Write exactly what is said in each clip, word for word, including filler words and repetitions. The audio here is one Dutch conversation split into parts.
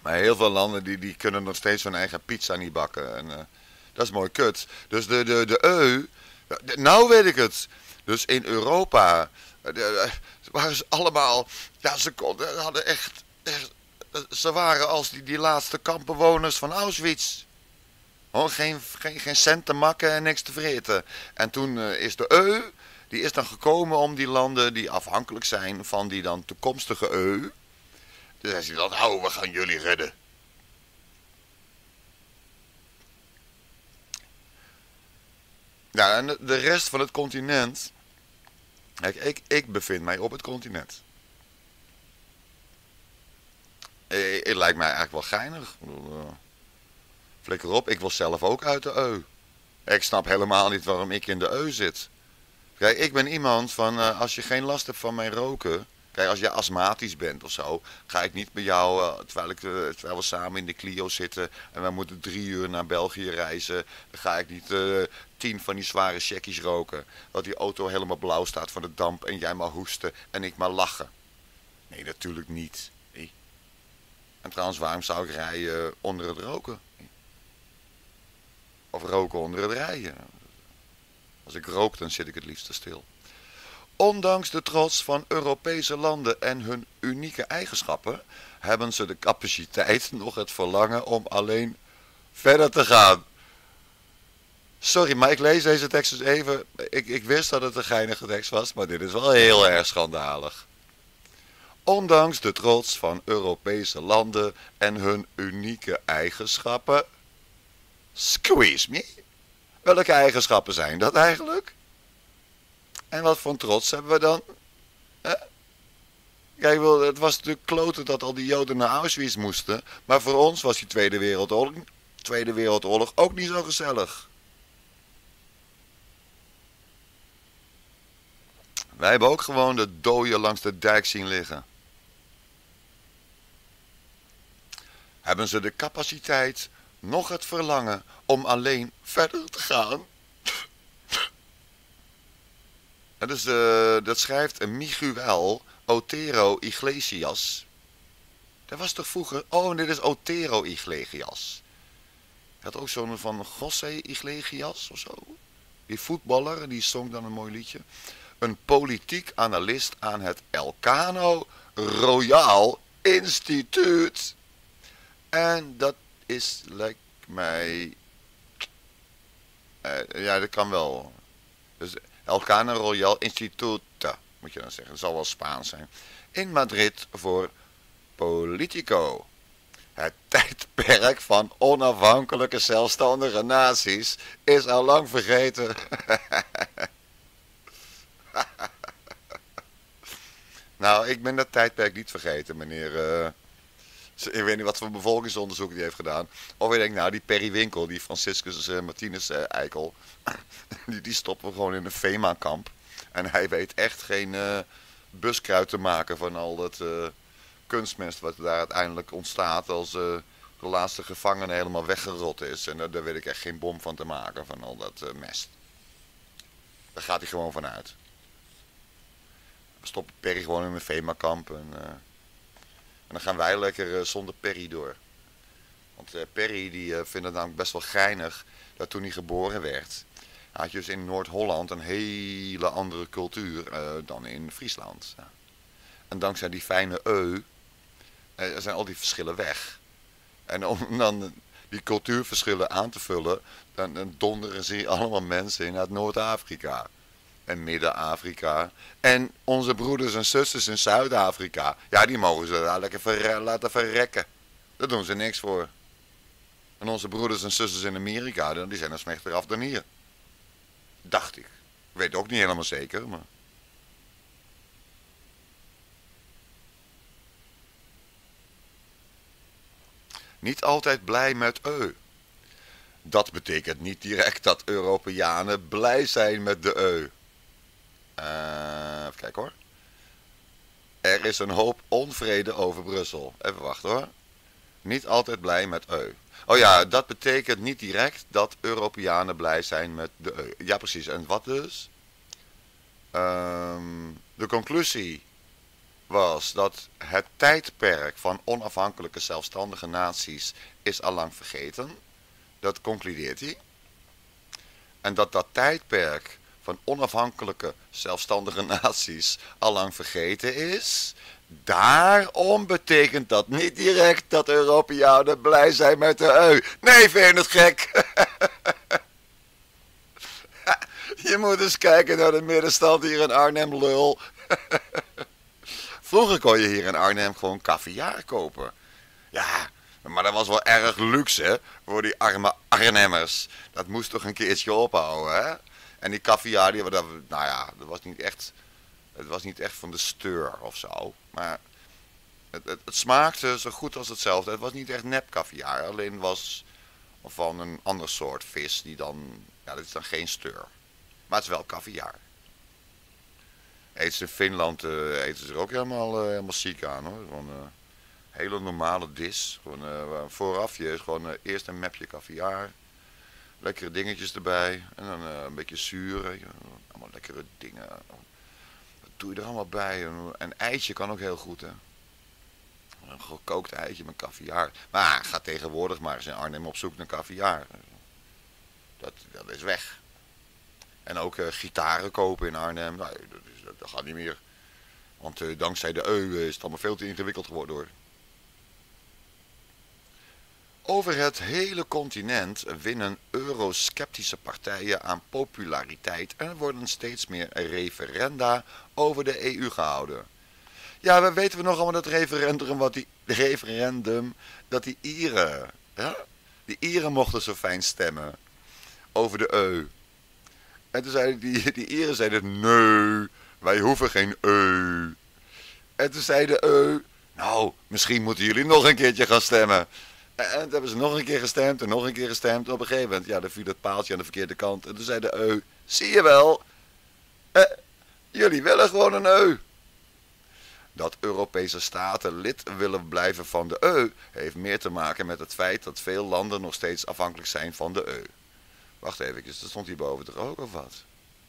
Maar heel veel landen die, die kunnen nog steeds hun eigen pizza niet bakken. En, uh, dat is mooi kut. Dus de, de, de eu, de, nou weet ik het. Dus in Europa de, de, waren ze allemaal, ja ze konden, hadden echt, echt, ze waren als die, die laatste kampbewoners van Auschwitz. Oh, geen, geen, geen cent te makken en niks te vreten. En toen uh, is de eu, die is dan gekomen om die landen die afhankelijk zijn van die dan toekomstige eu. Dus hij zei dan, nou we gaan jullie redden. Ja, en de rest van het continent. Kijk, ik, ik bevind mij op het continent. Eh, Het lijkt mij eigenlijk wel geinig. Ik bedoel, uh, flikker op, ik wil zelf ook uit de eu. Ik snap helemaal niet waarom ik in de eu zit. Kijk, ik ben iemand van, uh, als je geen last hebt van mijn roken. Kijk, als je astmatisch bent of zo, ga ik niet bij jou, uh, terwijl, ik, uh, terwijl we samen in de Clio zitten en we moeten drie uur naar België reizen, dan ga ik niet uh, tien van die zware checkies roken. Dat die auto helemaal blauw staat van de damp en jij maar hoesten en ik maar lachen. Nee, natuurlijk niet. Nee. En trouwens, waarom zou ik rijden onder het roken? Of roken onder het rijden? Als ik rook, dan zit ik het liefst stil. Ondanks de trots van Europese landen en hun unieke eigenschappen, hebben ze de capaciteit nog het verlangen om alleen verder te gaan. Sorry, maar ik lees deze tekst dus even. Ik, ik wist dat het een geinige tekst was, maar dit is wel heel erg schandalig. Ondanks de trots van Europese landen en hun unieke eigenschappen. Squeeze me. Welke eigenschappen zijn dat eigenlijk? En wat voor trots hebben we dan? Eh? Kijk, het was natuurlijk kloten dat al die Joden naar Auschwitz moesten. Maar voor ons was die Tweede Wereldoorlog, Tweede Wereldoorlog ook niet zo gezellig. Wij hebben ook gewoon de dooien langs de dijk zien liggen. Hebben ze de capaciteit, nog het verlangen om alleen verder te gaan? Dat, is, uh, dat schrijft Miguel Otero Iglesias. Dat was toch vroeger... Oh, dit is Otero Iglesias. Hij had ook zo'n van José Iglesias of zo. Die voetballer, die zong dan een mooi liedje. Een politiek analist aan het Elcano Royal Instituut. En dat is, lijkt mij... Uh, ja, dat kan wel. Dus Elcano Royal Instituut, moet je dan zeggen. Dat zal wel Spaans zijn. In Madrid voor Politico. Het tijdperk van onafhankelijke zelfstandige naties is al lang vergeten. Nou, ik ben dat tijdperk niet vergeten, meneer... Uh, ik weet niet wat voor bevolkingsonderzoek die heeft gedaan. Of ik denk, nou, die Periwinkel, die Franciscus uh, Martinez uh, eikel, die, die stoppen we gewoon in een FEMA-kamp. En hij weet echt geen uh, buskruid te maken van al dat uh, kunstmest wat daar uiteindelijk ontstaat als uh, de laatste gevangene helemaal weggerot is. En uh, daar weet ik echt geen bom van te maken, van al dat uh, mest. Daar gaat hij gewoon van uit. We stoppen Perry gewoon in een FEMA-kamp en... Uh, En dan gaan wij lekker uh, zonder Perry door. Want uh, Perry die uh, vindt het namelijk best wel geinig dat toen hij geboren werd, had je dus in Noord-Holland een hele andere cultuur uh, dan in Friesland. Ja. En dankzij die fijne eu uh, zijn al die verschillen weg. En om dan die cultuurverschillen aan te vullen, dan, dan donderen ze allemaal mensen in uit Noord-Afrika. En Midden-Afrika. En onze broeders en zusters in Zuid-Afrika. Ja, die mogen ze daar lekker verre laten verrekken. Daar doen ze niks voor. En onze broeders en zusters in Amerika, die zijn er slechter af dan hier. Dacht ik. Ik weet ook niet helemaal zeker, maar... Niet altijd blij met eu. Dat betekent niet direct dat Europeanen blij zijn met de eu. Uh, even kijken hoor. Er is een hoop onvrede over Brussel. Even wachten hoor. Niet altijd blij met eu. Oh ja, dat betekent niet direct dat Europeanen blij zijn met de eu. Ja precies. En wat dus? Um, de conclusie was dat het tijdperk van onafhankelijke zelfstandige naties is allang vergeten. Dat concludeert hij. En dat dat tijdperk van onafhankelijke zelfstandige naties allang vergeten is. Daarom betekent dat niet direct dat Europeanen blij zijn met de eu. Nee, vind je het gek? Je moet eens kijken naar de middenstand hier in Arnhem, lul. Vroeger kon je hier in Arnhem gewoon caviar kopen. Ja, maar dat was wel erg luxe, hè, voor die arme Arnhemmers. Dat moest toch een keertje ophouden, hè? En die caviar, die, dat, nou ja, dat was niet echt, het was niet echt van de steur of zo. Maar het, het, het smaakte zo goed als hetzelfde. Het was niet echt nep caviar, alleen was van een ander soort vis die dan, ja, dat is dan geen steur. Maar het is wel caviar. Eten ze in Finland, uh, eten ze er ook helemaal, uh, helemaal ziek aan, hoor. Gewoon een uh, hele normale dis. Gewoon, uh, voorafje is gewoon uh, eerst een mapje caviar. Lekkere dingetjes erbij. En dan uh, een beetje zuur. Uh, allemaal lekkere dingen. Wat doe je er allemaal bij? Een, een eitje kan ook heel goed, hè. Een gekookt eitje met caviar. Maar ga tegenwoordig maar eens in Arnhem op zoek naar caviar. Dat, dat is weg. En ook uh, gitaren kopen in Arnhem. Nou, dat, is, dat, dat gaat niet meer. Want uh, dankzij de eu is het allemaal veel te ingewikkeld geworden, hoor. Over het hele continent winnen eurosceptische partijen aan populariteit en er worden steeds meer referenda over de E U gehouden. Ja, we weten we nog allemaal dat referendum, wat die referendum, dat die Ieren, ja, die Ieren mochten zo fijn stemmen over de eu. En toen zeiden die, die Ieren zeiden, nee, wij hoeven geen eu. En toen zei de eu, nou, misschien moeten jullie nog een keertje gaan stemmen. En toen hebben ze nog een keer gestemd en nog een keer gestemd. Op een gegeven moment, ja, dan viel dat paaltje aan de verkeerde kant. En toen zei de eu, zie je wel, eh, jullie willen gewoon een eu. Dat Europese staten lid willen blijven van de eu heeft meer te maken met het feit dat veel landen nog steeds afhankelijk zijn van de eu. Wacht even, dat stond hierboven toch ook of wat?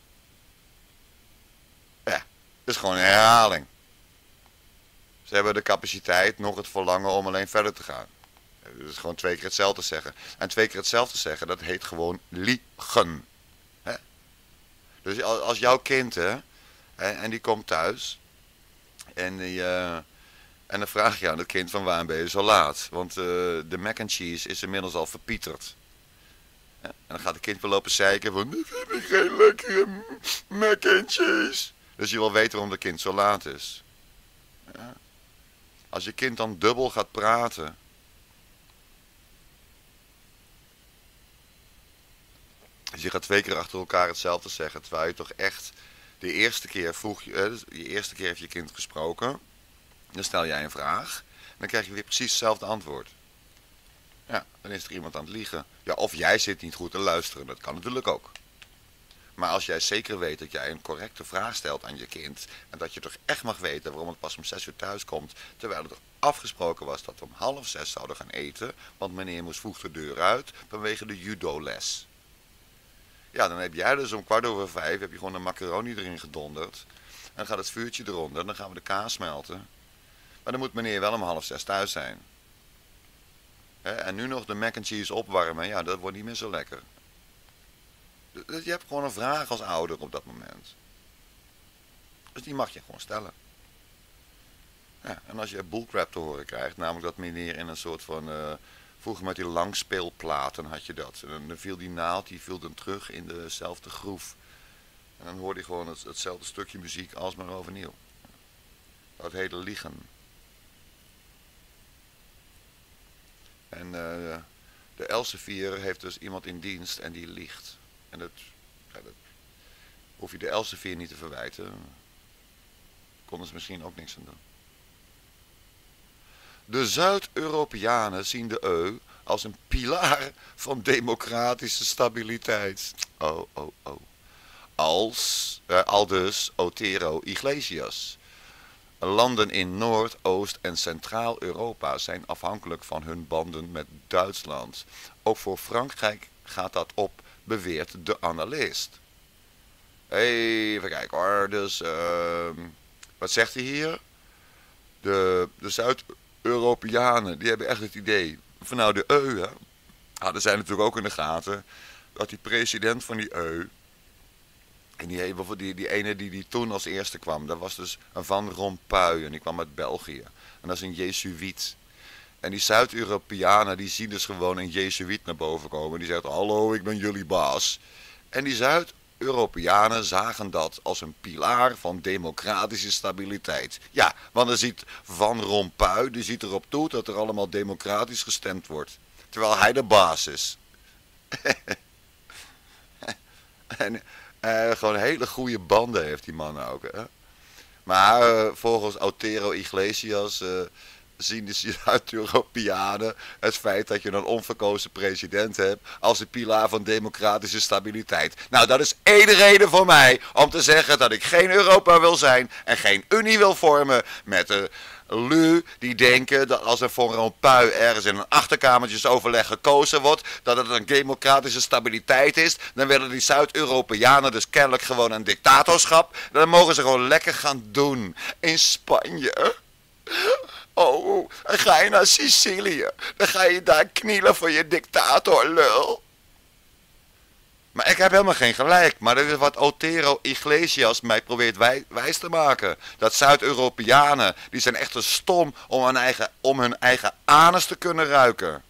Ja, dat is gewoon een herhaling. Ze hebben de capaciteit, nog het verlangen om alleen verder te gaan. Dat is gewoon twee keer hetzelfde zeggen. En twee keer hetzelfde zeggen, dat heet gewoon liegen. Hè? Dus als jouw kind, hè, en die komt thuis, en, die, uh, en dan vraag je aan het kind van waarom ben je zo laat? Want uh, de mac and cheese is inmiddels al verpieterd. Ja? En dan gaat het kind wel lopen zeiken van, ik heb geen lekkere mac and cheese. Dus je wil weten waarom het kind zo laat is. Ja? Als je kind dan dubbel gaat praten, dus je gaat twee keer achter elkaar hetzelfde zeggen, terwijl je toch echt de eerste keer vroeg, je, eh, je eerste keer heeft je kind gesproken, dan stel jij een vraag, en dan krijg je weer precies hetzelfde antwoord. Ja, dan is er iemand aan het liegen. Ja, of jij zit niet goed te luisteren, dat kan natuurlijk ook. Maar als jij zeker weet dat jij een correcte vraag stelt aan je kind, en dat je toch echt mag weten waarom het pas om zes uur thuis komt, terwijl het afgesproken was dat we om half zes zouden gaan eten, want meneer moest vroeg de deur uit vanwege de judo-les. Ja, dan heb jij dus om kwart over vijf, heb je gewoon een macaroni erin gedonderd. En dan gaat het vuurtje eronder, dan gaan we de kaas smelten. Maar dan moet meneer wel om half zes thuis zijn. He, en nu nog de mac and cheese opwarmen, ja, dat wordt niet meer zo lekker. Je hebt gewoon een vraag als ouder op dat moment. Dus die mag je gewoon stellen. Ja, en als je bullcrap te horen krijgt, namelijk dat meneer in een soort van... Uh, vroeger met die langspeelplaten had je dat. En dan viel die naald, die viel dan terug in dezelfde groef. En dan hoorde je gewoon het, hetzelfde stukje muziek als maar overnieuw. Dat heette liegen. En uh, de Elsevier heeft dus iemand in dienst en die liegt. En dat, ja, dat hoef je de Elsevier niet te verwijten. Konden ze misschien ook niks aan doen. De Zuid-Europeanen zien de eu als een pilaar van democratische stabiliteit. Oh, oh, oh. Als, eh, aldus Otero Iglesias. Landen in Noord-, Oost- en Centraal-Europa zijn afhankelijk van hun banden met Duitsland. Ook voor Frankrijk gaat dat op, beweert de analist. Even kijken hoor, dus uh, wat zegt hij hier? De, de Zuid-Europeanen, die hebben echt het idee van nou de E U, hè. Ah, er zijn natuurlijk ook in de gaten dat die president van die E U, en die, bijvoorbeeld die, die ene die, die toen als eerste kwam, dat was dus een Van Rompuy en die kwam uit België. En dat is een Jezuïet. En die Zuid-Europeanen die zien dus gewoon een Jezuïet naar boven komen. Die zegt hallo, ik ben jullie baas. En die Zuid-Europeanen zagen dat als een pilaar van democratische stabiliteit. Ja, want dan ziet Van Rompuy, die ziet erop toe dat er allemaal democratisch gestemd wordt. Terwijl hij de baas is. En uh, gewoon hele goede banden heeft die man ook. Hè? Maar uh, volgens Otero Iglesias uh, zien de Zuid-Europeanen het feit dat je een onverkozen president hebt als een pilaar van democratische stabiliteit. Nou, dat is één reden voor mij om te zeggen dat ik geen Europa wil zijn en geen Unie wil vormen met de lui die denken dat als er voor een pui ergens in een achterkamertjesoverleg gekozen wordt, dat het een democratische stabiliteit is. Dan willen die Zuid-Europeanen dus kennelijk gewoon een dictatorschap. Dan mogen ze gewoon lekker gaan doen in Spanje. Oh, dan ga je naar Sicilië. Dan ga je daar knielen voor je dictator, lul. Maar ik heb helemaal geen gelijk. Maar dat is wat Otero Iglesias mij probeert wij, wijs te maken. Dat Zuid-Europeanen, die zijn echt te stom om hun eigen, om hun eigen anus te kunnen ruiken.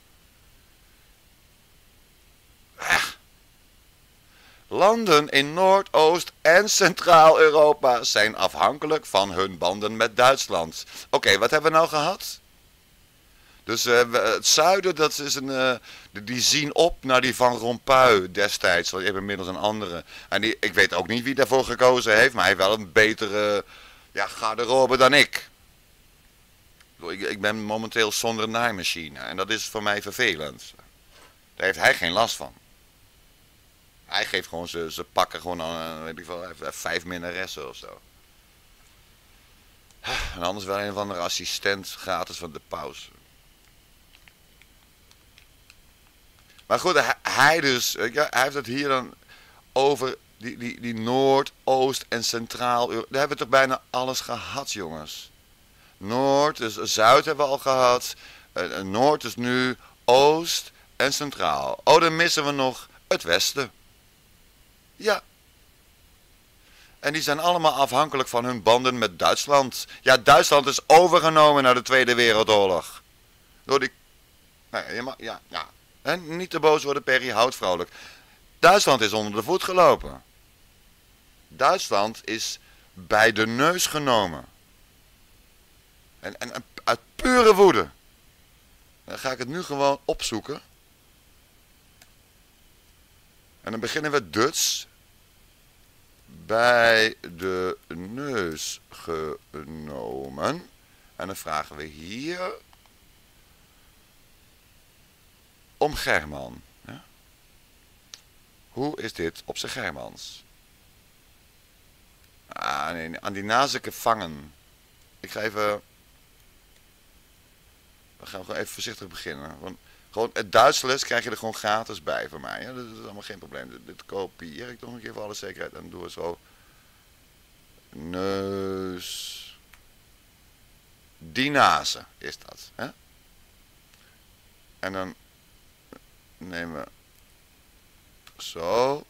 Ech. Landen in Noordoost- en Centraal-Europa zijn afhankelijk van hun banden met Duitsland. Oké, okay, wat hebben we nou gehad? Dus uh, het zuiden, dat is een, uh, die zien op naar die Van Rompuy destijds. Want je hebt inmiddels een andere. En die, ik weet ook niet wie daarvoor gekozen heeft, maar hij heeft wel een betere ja, garderobe dan ik. ik. Ik ben momenteel zonder naaimachine en dat is voor mij vervelend. Daar heeft hij geen last van. Hij geeft gewoon ze, ze pakken gewoon aan, weet ik wel, hij heeft vijf minnaressen of zo. En anders wel een of andere assistent gratis van de paus. Maar goed, hij dus, ja, hij heeft het hier dan over die, die, die Noord, Oost en Centraal. Daar hebben we toch bijna alles gehad, jongens. Noord, dus Zuid hebben we al gehad. Uh, Noord is nu Oost en Centraal. Oh, dan missen we nog het Westen. Ja. En die zijn allemaal afhankelijk van hun banden met Duitsland. Ja, Duitsland is overgenomen na de Tweede Wereldoorlog. Door die... Nee, je mag... Ja, ja. En niet te boos worden, Perry, houd vrolijk. Duitsland is onder de voet gelopen. Duitsland is bij de neus genomen. En, en, en uit pure woede. Dan ga ik het nu gewoon opzoeken. En dan beginnen we Duits. Bij de neus genomen. En dan vragen we hier om German. Ja? Hoe is dit op zijn Germans? Ah, nee, aan die nazeke vangen. Ik ga even... We gaan gewoon even voorzichtig beginnen. Want gewoon het Duitse les krijg je er gewoon gratis bij voor mij. Ja? Dat is allemaal geen probleem. Dit, dit kopieer ik nog een keer voor alle zekerheid. En doe het zo. Neus. Die nase is dat. Hè? En dan nemen we zo.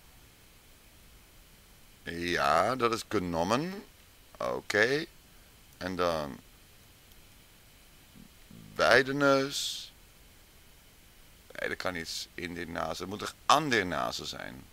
Ja, dat is genomen. Oké. Okay. En dan bij de neus. Nee, dat kan niet in de nazen. Het moet toch aan de nazen zijn.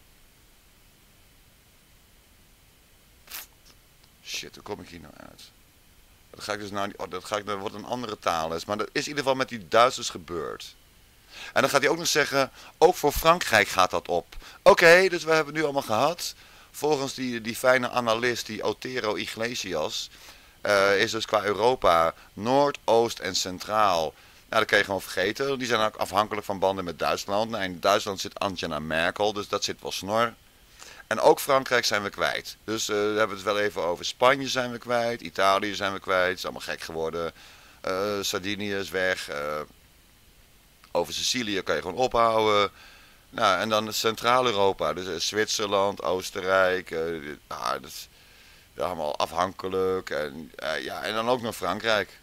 Shit, hoe kom ik hier nou uit? Dat ga ik dus nou niet... Oh, dat, ga ik, dat wordt een andere taalles. Maar dat is in ieder geval met die Duitsers gebeurd. En dan gaat hij ook nog zeggen... Ook voor Frankrijk gaat dat op. Oké, okay, dus we hebben het nu allemaal gehad. Volgens die, die fijne analist, die Otero Iglesias... Uh, is dus qua Europa Noord, Oost en Centraal. Nou, dat kan je gewoon vergeten. Die zijn ook afhankelijk van banden met Duitsland. Nou, in Duitsland zit Angela Merkel, dus dat zit wel snor. En ook Frankrijk zijn we kwijt. Dus uh, daar hebben we het wel even over. Spanje zijn we kwijt, Italië zijn we kwijt. Het is allemaal gek geworden. Uh, Sardinië is weg. Uh, over Sicilië kan je gewoon ophouden. Nou, en dan Centraal-Europa. Dus uh, Zwitserland, Oostenrijk. Uh, ah, dat, Ja, allemaal afhankelijk. En, uh, ja, en dan ook nog Frankrijk.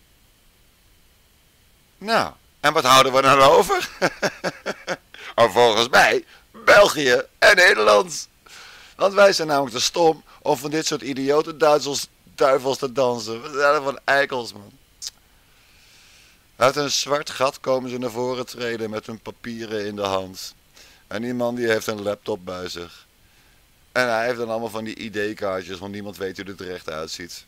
Nou, en wat houden we dan over? Maar volgens mij België en Nederland. Want wij zijn namelijk te stom om van dit soort idioten Duitsers, duivels te dansen. We zijn van eikels, man. Uit een zwart gat komen ze naar voren treden met hun papieren in de hand. En die man die heeft een laptop bij zich. En hij heeft dan allemaal van die I D-kaartjes, want niemand weet hoe het er echt uitziet.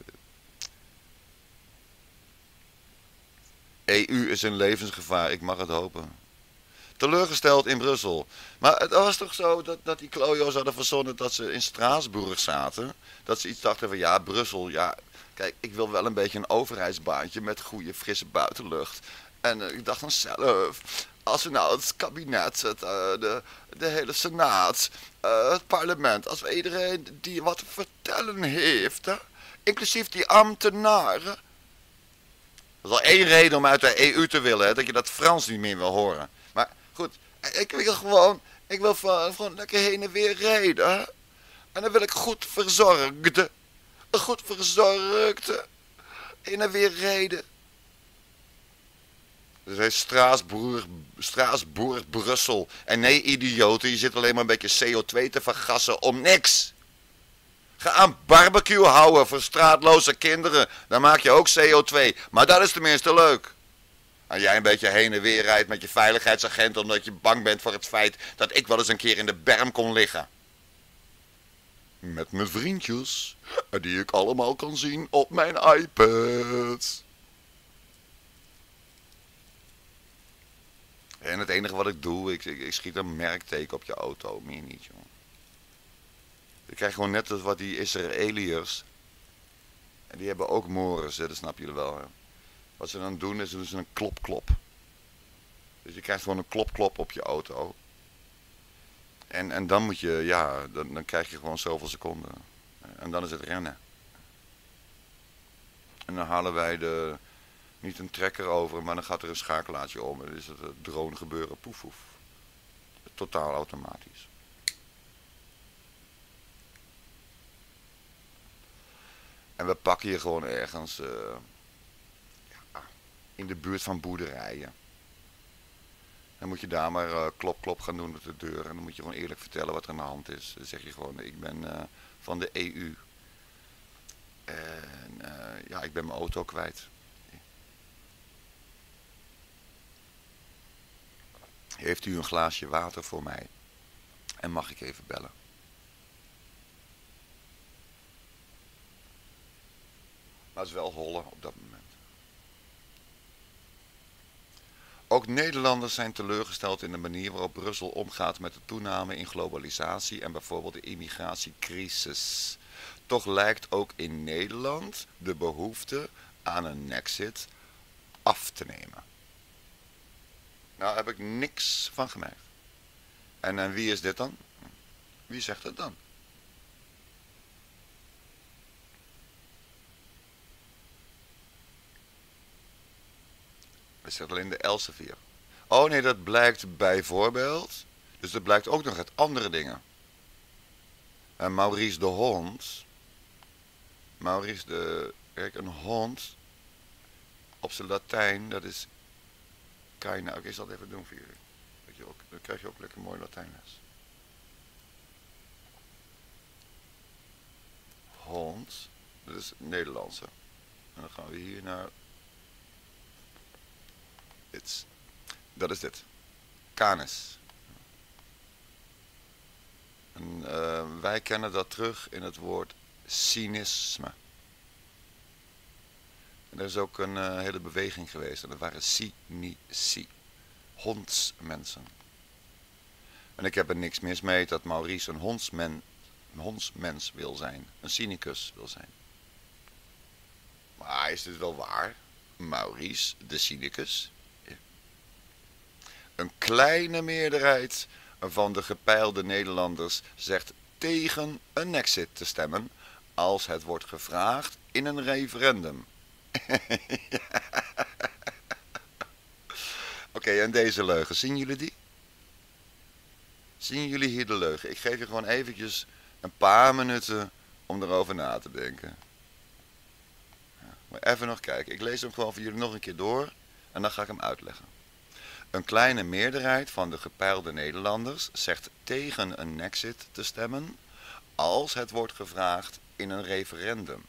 E U is een levensgevaar, ik mag het hopen. Teleurgesteld in Brussel. Maar het was toch zo dat, dat die klojo's hadden verzonnen dat ze in Straatsburg zaten. Dat ze iets dachten van ja, Brussel, ja, kijk, ik wil wel een beetje een overheidsbaantje met goede frisse buitenlucht. En uh, ik dacht dan zelf, als we nou het kabinet, het, uh, de, de hele senaat, uh, het parlement, als we iedereen die wat te vertellen heeft, hè, inclusief die ambtenaren. Dat is al één reden om uit de E U te willen, hè, dat je dat Frans niet meer wil horen. Maar goed, ik wil gewoon, ik wil gewoon lekker heen en weer rijden. Hè? En dan wil ik goed verzorgde, goed verzorgde, heen en weer rijden. Dus hij is Straatsburg, Straatsburg, Brussel. En nee, idioten, je zit alleen maar een beetje C O twee te vergassen om niks. Ga aan barbecue houden voor straatloze kinderen. Dan maak je ook C O twee. Maar dat is tenminste leuk. En jij een beetje heen en weer rijdt met je veiligheidsagent omdat je bang bent voor het feit dat ik wel eens een keer in de berm kon liggen. Met mijn vriendjes, die ik allemaal kan zien op mijn iPad. En het enige wat ik doe, ik, ik, ik schiet een merkteken op je auto, meer niet, jongen. Ik krijg gewoon net als wat die Israëliërs. En die hebben ook mores, hè, dat snap jullie wel. Hè. Wat ze dan doen is doen ze een klop-klop. Dus je krijgt gewoon een klop-klop op je auto. En, en dan moet je, ja, dan, dan krijg je gewoon zoveel seconden. En dan is het rennen. En dan halen wij de, niet een trekker over, maar dan gaat er een schakelaartje om. En dan is het drone gebeuren, poef poef. Totaal automatisch. En we pakken hier gewoon ergens uh, ja, in de buurt van boerderijen. Dan moet je daar maar uh, klop klop gaan doen op de deur. En dan moet je gewoon eerlijk vertellen wat er aan de hand is. Dan zeg je gewoon, ik ben uh, van de E U. En uh, ja, ik ben mijn auto kwijt. Heeft u een glaasje water voor mij? En mag ik even bellen? Maar het is wel hollen op dat moment. Ook Nederlanders zijn teleurgesteld in de manier waarop Brussel omgaat met de toename in globalisatie en bijvoorbeeld de immigratiecrisis. Toch lijkt ook in Nederland de behoefte aan een Nexit af te nemen. Nou heb ik niks van gemerkt. En, en wie is dit dan? Wie zegt het dan? We zitten alleen de Elsevier. Oh nee, dat blijkt bijvoorbeeld. Dus dat blijkt ook nog uit andere dingen. En Maurice de Hond. Maurice de... Kijk, een hond. Op zijn Latijn, dat is... Kijk nou, ik zal het even doen voor jullie. Dat je ook, dan krijg je ook lekker mooi Latijnles. Hond. Dat is het Nederlandse. En dan gaan we hier naar... Dit. Dat is dit. Canis. En, uh, wij kennen dat terug in het woord cynisme. En er is ook een uh, hele beweging geweest. En dat waren cynici. Hondsmensen. En ik heb er niks mis mee dat Maurice een hondsmen, een hondsmens wil zijn. Een cynicus wil zijn. Maar is dit wel waar? Maurice, de cynicus? Een kleine meerderheid van de gepeilde Nederlanders zegt tegen een Nexit te stemmen als het wordt gevraagd in een referendum. Oké, okay, en deze leugen, zien jullie die? Zien jullie hier de leugen? Ik geef je gewoon eventjes een paar minuten om erover na te denken. Ja, maar even nog kijken. Ik lees hem gewoon voor jullie nog een keer door en dan ga ik hem uitleggen. Een kleine meerderheid van de gepeilde Nederlanders zegt tegen een nexit te stemmen als het wordt gevraagd in een referendum.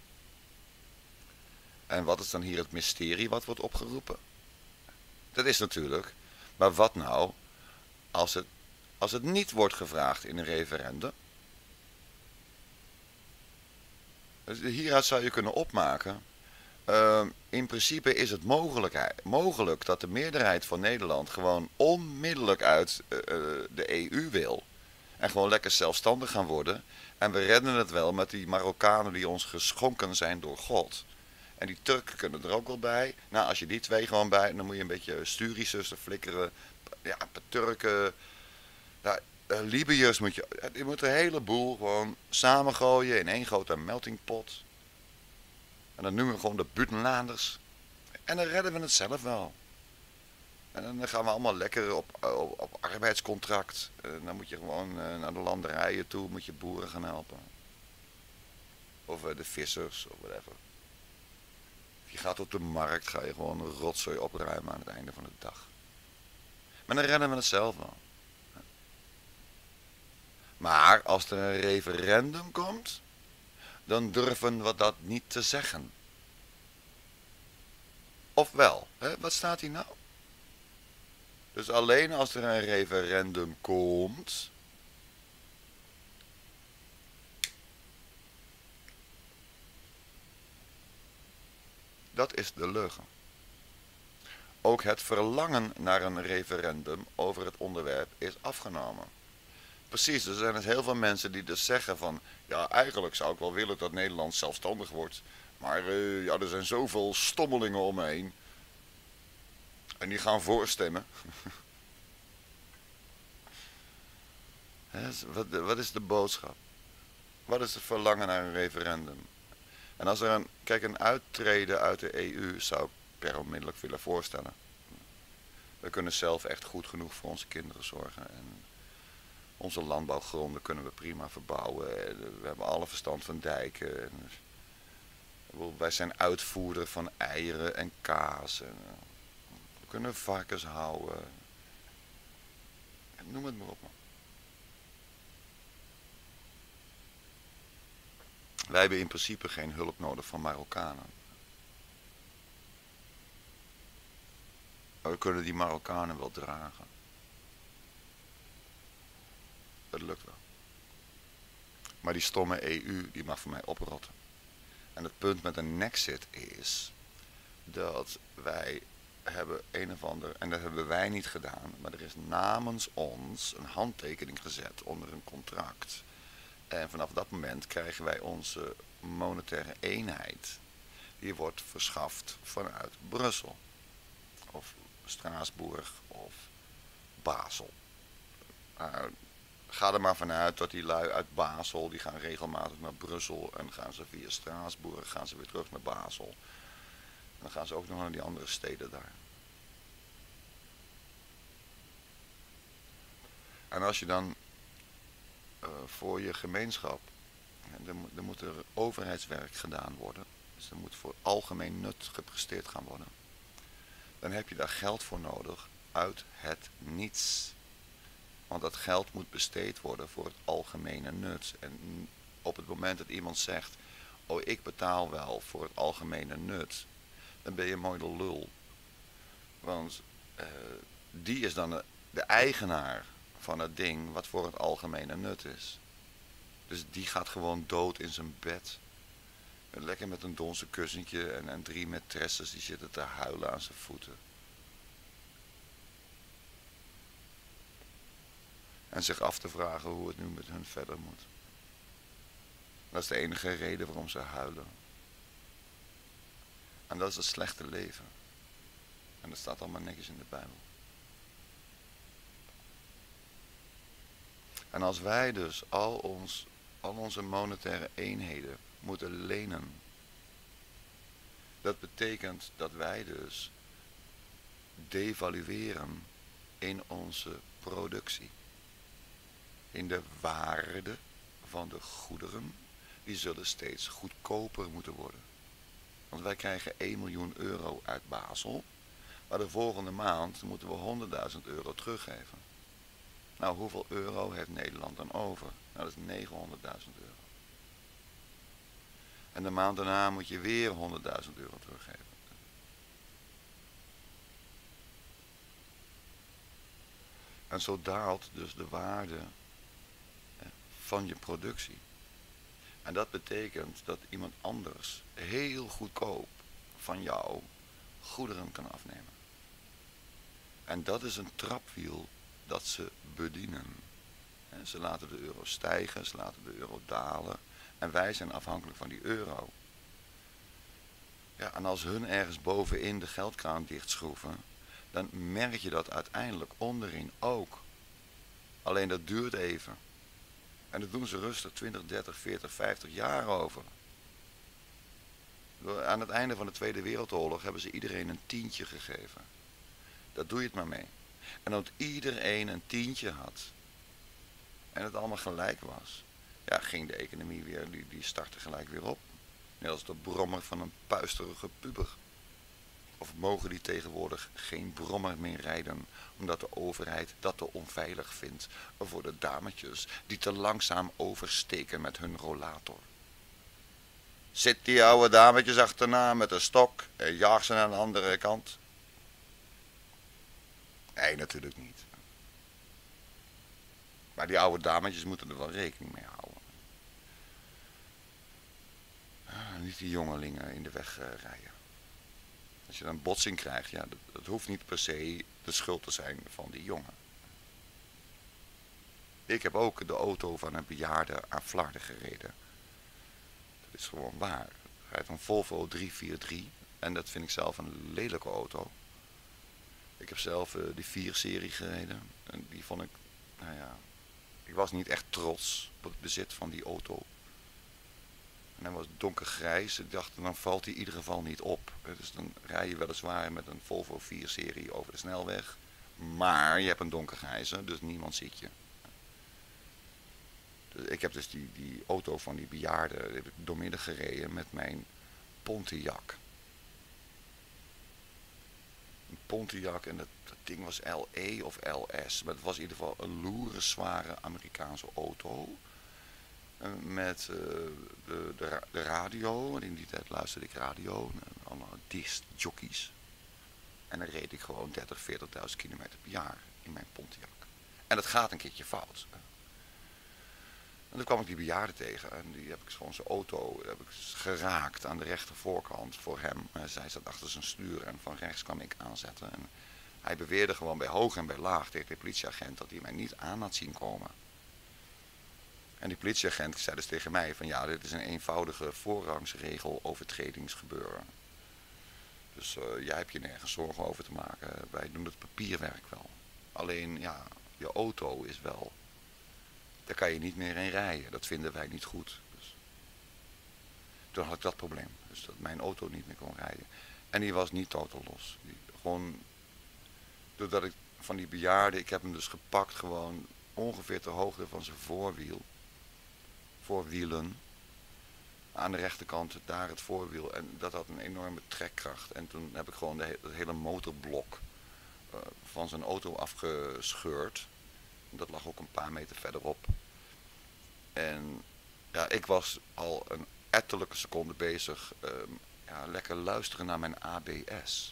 En wat is dan hier het mysterie wat wordt opgeroepen? Dat is natuurlijk, maar wat nou als het, als het niet wordt gevraagd in een referendum? Dus hieruit zou je kunnen opmaken, uh, in principe is het mogelijk dat de meerderheid van Nederland gewoon onmiddellijk uit uh, de E U wil. En gewoon lekker zelfstandig gaan worden. En we redden het wel met die Marokkanen die ons geschonken zijn door God. En die Turken kunnen er ook wel bij. Nou, als je die twee gewoon bij, dan moet je een beetje Sturiërs flikkeren. Ja, Turken. Nou, uh, Libiërs moet je, je moet een heleboel gewoon samengooien in één grote meltingpot. En dan noemen we gewoon de buitenlanders. En dan redden we het zelf wel. En dan gaan we allemaal lekker op, op, op arbeidscontract. En dan moet je gewoon naar de landerijen toe, moet je boeren gaan helpen. Of de vissers, of whatever. Je gaat op de markt, ga je gewoon een rotzooi opruimen aan het einde van de dag. Maar dan redden we het zelf wel. Maar als er een referendum komt, dan durven we dat niet te zeggen. Ofwel, hè, wat staat hier nou? Dus alleen als er een referendum komt, dat is de leugen. Ook het verlangen naar een referendum over het onderwerp is afgenomen. Precies, er zijn dus heel veel mensen die dus zeggen van, ja, eigenlijk zou ik wel willen dat Nederland zelfstandig wordt, maar uh, ja, er zijn zoveel stommelingen om me heen. En die gaan voorstemmen. wat, wat is de boodschap? Wat is het verlangen naar een referendum? En als er een, kijk, een uittreden uit de E U zou ik per onmiddellijk willen voorstellen. We kunnen zelf echt goed genoeg voor onze kinderen zorgen. En onze landbouwgronden kunnen we prima verbouwen. We hebben alle verstand van dijken. Wij zijn uitvoerder van eieren en kaas. En we kunnen varkens houden. Noem het maar op, man. Wij hebben in principe geen hulp nodig van Marokkanen. Maar we kunnen die Marokkanen wel dragen. Dat lukt wel. Maar die stomme E U, die mag voor mij oprotten. En het punt met een nexit is dat wij hebben een of ander, en dat hebben wij niet gedaan, maar er is namens ons een handtekening gezet onder een contract. En vanaf dat moment krijgen wij onze monetaire eenheid. Die wordt verschaft vanuit Brussel. Of Straatsburg of Basel. Uh, ga er maar vanuit dat die lui uit Basel, die gaan regelmatig naar Brussel. En gaan ze via Straatsburg, gaan ze weer terug naar Basel. En dan gaan ze ook nog naar die andere steden daar. En als je dan uh, voor je gemeenschap, er, er moet er overheidswerk gedaan worden. Dus er moet voor algemeen nut gepresteerd gaan worden. Dan heb je daar geld voor nodig uit het niets. Want dat geld moet besteed worden voor het algemene nut. En op het moment dat iemand zegt, oh ik betaal wel voor het algemene nut, dan ben je mooi de lul. Want uh, die is dan de, de eigenaar van het ding wat voor het algemene nut is. Dus die gaat gewoon dood in zijn bed. Lekker met een donse kussentje en, en drie maîtresses die zitten te huilen aan zijn voeten. En zich af te vragen hoe het nu met hun verder moet. Dat is de enige reden waarom ze huilen. En dat is het slechte leven. En dat staat allemaal netjes in de Bijbel. En als wij dus al, ons, al onze monetaire eenheden moeten lenen. Dat betekent dat wij dus devalueren in onze productie. In de waarde van de goederen die zullen steeds goedkoper moeten worden. Want wij krijgen één miljoen euro uit Basel, maar de volgende maand moeten we honderdduizend euro teruggeven. Nou, hoeveel euro heeft Nederland dan over? Nou, dat is negenhonderdduizend euro. En de maand daarna moet je weer honderdduizend euro teruggeven. En zo daalt dus de waarde van je productie. En dat betekent dat iemand anders heel goedkoop van jou goederen kan afnemen. En dat is een trapwiel dat ze bedienen. Ze laten de euro stijgen, ze laten de euro dalen. En wij zijn afhankelijk van die euro. Ja, en als hun ergens bovenin de geldkraan dichtschroeven, dan merk je dat uiteindelijk onderin ook. Alleen dat duurt even. En dat doen ze rustig twintig, dertig, veertig, vijftig jaar over. Aan het einde van de Tweede Wereldoorlog hebben ze iedereen een tientje gegeven. Daar doe je het maar mee. En omdat iedereen een tientje had en het allemaal gelijk was, ja, ging de economie weer, die, die startte gelijk weer op. Net als de brommer van een puisterige puber. Of mogen die tegenwoordig geen brommer meer rijden, omdat de overheid dat te onveilig vindt voor de dametjes die te langzaam oversteken met hun rollator. Zit die oude dametjes achterna met een stok en jaag ze naar de andere kant? Nee, natuurlijk niet. Maar die oude dametjes moeten er wel rekening mee houden. Ah, niet die jongelingen in de weg uh, rijden. Als je dan een botsing krijgt, ja, dat, dat hoeft niet per se de schuld te zijn van die jongen. Ik heb ook de auto van een bejaarde aan Vlaarden gereden. Dat is gewoon waar. Hij rijdt een Volvo driehonderddrieënveertig en dat vind ik zelf een lelijke auto. Ik heb zelf uh, die vier serie gereden en die vond ik, nou ja, ik was niet echt trots op het bezit van die auto. En hij was donkergrijs. Ik dacht, dan valt hij in ieder geval niet op. Dus dan rij je weliswaar met een Volvo vier serie over de snelweg. Maar je hebt een donkergrijze, dus niemand ziet je. Dus ik heb dus die, die auto van die bejaarde heb ik doormidden gereden met mijn Pontiac. Een Pontiac en dat, dat ding was L E of L S. Maar het was in ieder geval een loerenzware Amerikaanse auto. Met uh, de, de, de radio, en in die tijd luisterde ik radio, allemaal discjockeys. En dan reed ik gewoon dertig, veertigduizend kilometer per jaar in mijn Pontiac. En dat gaat een keertje fout. En toen kwam ik die bejaarde tegen en die heb ik gewoon zijn auto heb ik geraakt aan de rechter voorkant voor hem. Zij zat achter zijn stuur en van rechts kwam ik aanzetten. En hij beweerde gewoon bij hoog en bij laag tegen de politieagent dat hij mij niet aan had zien komen. En die politieagent zei dus tegen mij van ja, dit is een eenvoudige voorrangsregel overtredingsgebeuren. Dus uh, jij hebt je nergens zorgen over te maken. Wij doen het papierwerk wel. Alleen ja, je auto is wel, daar kan je niet meer in rijden. Dat vinden wij niet goed. Dus toen had ik dat probleem. Dus dat mijn auto niet meer kon rijden. En die was niet totaal los. Die, gewoon, doordat ik van die bejaarde, ik heb hem dus gepakt gewoon ongeveer ter hoogte van zijn voorwiel. Voorwielen. Aan de rechterkant daar het voorwiel. En dat had een enorme trekkracht. En toen heb ik gewoon de he het hele motorblok uh, van zijn auto afgescheurd. Dat lag ook een paar meter verderop. En ja, ik was al een ettelijke seconde bezig. Uh, ja, lekker luisteren naar mijn A B S.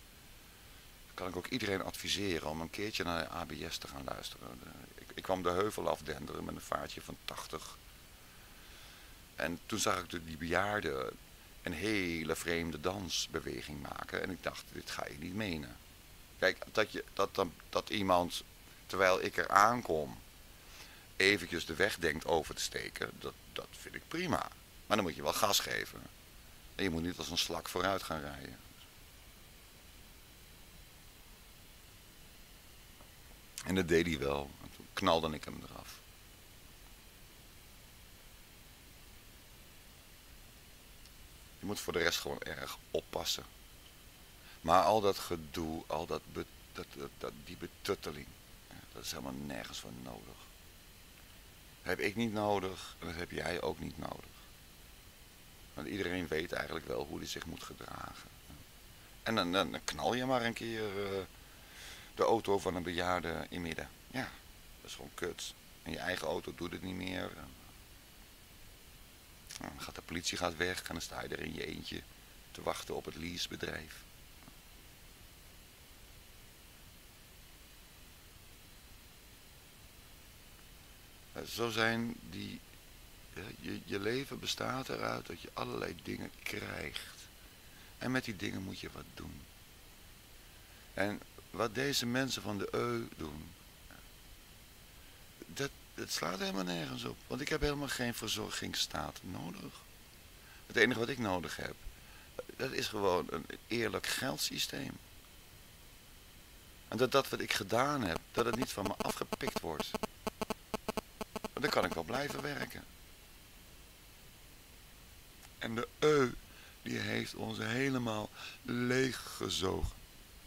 Dat kan ik ook iedereen adviseren om een keertje naar de A B S te gaan luisteren. De, ik, ik kwam de heuvel afdenderen met een vaartje van tachtig. En toen zag ik de, die bejaarde een hele vreemde dansbeweging maken. En ik dacht, dit ga je niet menen. Kijk, dat, je, dat, dat, dat iemand, terwijl ik er aankom, eventjes de weg denkt over te steken, dat, dat vind ik prima. Maar dan moet je wel gas geven. En je moet niet als een slak vooruit gaan rijden. En dat deed hij wel. En toen knalde ik hem eraf. Je moet voor de rest gewoon erg oppassen. Maar al dat gedoe, al dat, be, dat, dat, dat die betutteling, dat is helemaal nergens voor nodig. Dat heb ik niet nodig en dat heb jij ook niet nodig. Want iedereen weet eigenlijk wel hoe hij zich moet gedragen. En dan, dan knal je maar een keer uh, de auto van een bejaarde in midden. Ja, dat is gewoon kut. En je eigen auto doet het niet meer. En dan gaat de politie gaat weg en dan sta je er in je eentje te wachten op het leasebedrijf. Zo zijn die, je, je leven bestaat eruit dat je allerlei dingen krijgt. En met die dingen moet je wat doen. En wat deze mensen van de Eu doen, dat, dat slaat helemaal nergens op. Want ik heb helemaal geen verzorgingsstaat nodig. Het enige wat ik nodig heb, dat is gewoon een eerlijk geldsysteem. En dat dat wat ik gedaan heb, dat het niet van me afgepikt wordt. Dan kan ik wel blijven werken. En de Eu, die heeft ons helemaal leeggezogen.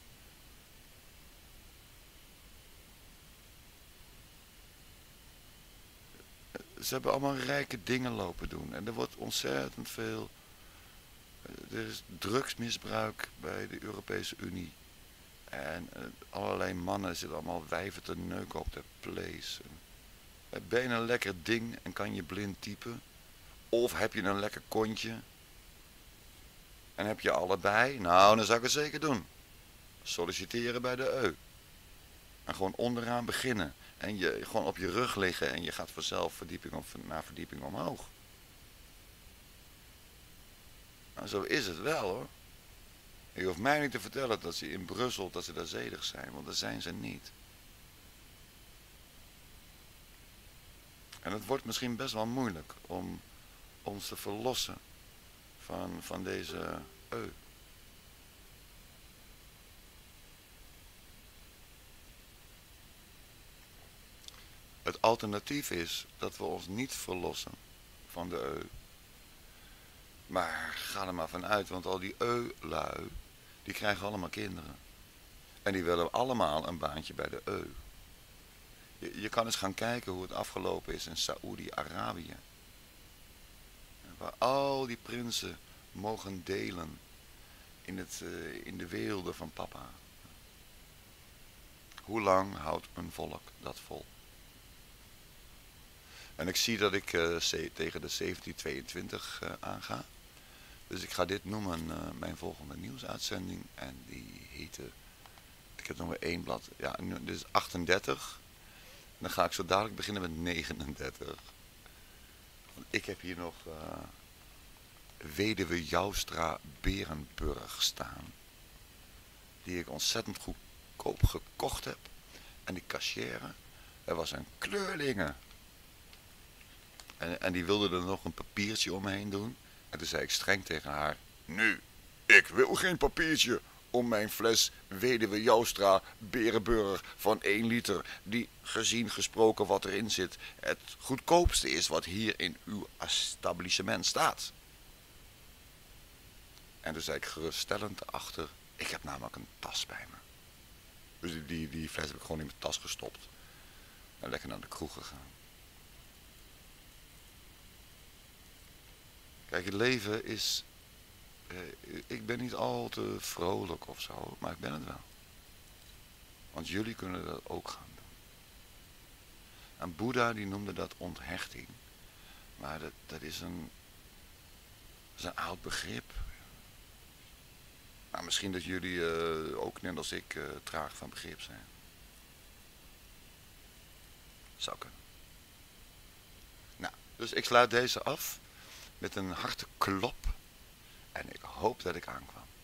Ze hebben allemaal rijke dingen lopen doen. En er wordt ontzettend veel. Er is drugsmisbruik bij de Europese Unie. En allerlei mannen zitten allemaal wijven te neuken op de place. Ben je een lekker ding en kan je blind typen? Of heb je een lekker kontje? En heb je allebei? Nou, dan zou ik het zeker doen. Solliciteren bij de Eu. En gewoon onderaan beginnen. En je gewoon op je rug liggen en je gaat vanzelf verdieping op, naar verdieping omhoog. Nou, zo is het wel hoor. Je hoeft mij niet te vertellen dat ze in Brussel, dat ze daar zedig zijn, want dat zijn ze niet. En het wordt misschien best wel moeilijk om ons te verlossen van, van deze Eu. Het alternatief is dat we ons niet verlossen van de Eu. Maar ga er maar vanuit, want al die Eu-lui, die krijgen allemaal kinderen. En die willen allemaal een baantje bij de Eu. Je, je kan eens gaan kijken hoe het afgelopen is in Saoedi-Arabië. Waar al die prinsen mogen delen in, het, uh, in de weelde van papa. Hoe lang houdt een volk dat vol? En ik zie dat ik uh, tegen de zeventien tweeëntwintig uh, aanga. Dus ik ga dit noemen uh, mijn volgende nieuwsuitzending. En die heette, ik heb nog maar één blad. Ja, dit is achtendertig. En dan ga ik zo dadelijk beginnen met negenendertig. Want ik heb hier nog uh, Weduwe Joustra Berenburg staan. Die ik ontzettend goedkoop gekocht heb. En die kassière, er was een kleurlinge. En, en die wilde er nog een papiertje omheen doen. En toen zei ik streng tegen haar: nu, ik wil geen papiertje om mijn fles Weduwe Joustra Berenburg van één liter, die gezien gesproken wat erin zit, het goedkoopste is wat hier in uw establishment staat. En toen zei ik geruststellend achter: ik heb namelijk een tas bij me. Dus die, die, die fles heb ik gewoon in mijn tas gestopt. En lekker naar de kroeg gegaan. Kijk, het leven is... Eh, ik ben niet al te vrolijk of zo, maar ik ben het wel. Want jullie kunnen dat ook gaan doen. En Boeddha die noemde dat onthechting. Maar dat, dat, is, een, dat is een oud begrip. Maar misschien dat jullie uh, ook net als ik uh, traag van begrip zijn. Zou kunnen. Nou, dus ik sluit deze af met een harte klop. En ik hoop dat ik aankwam.